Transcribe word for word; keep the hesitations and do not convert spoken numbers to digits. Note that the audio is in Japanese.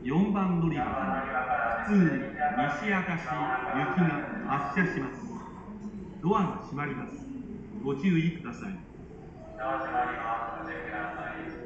よんばん乗り場から普通西明石行きが発車します。ドアが閉まります。ご注意ください。 ドア閉まります。ご注意ください。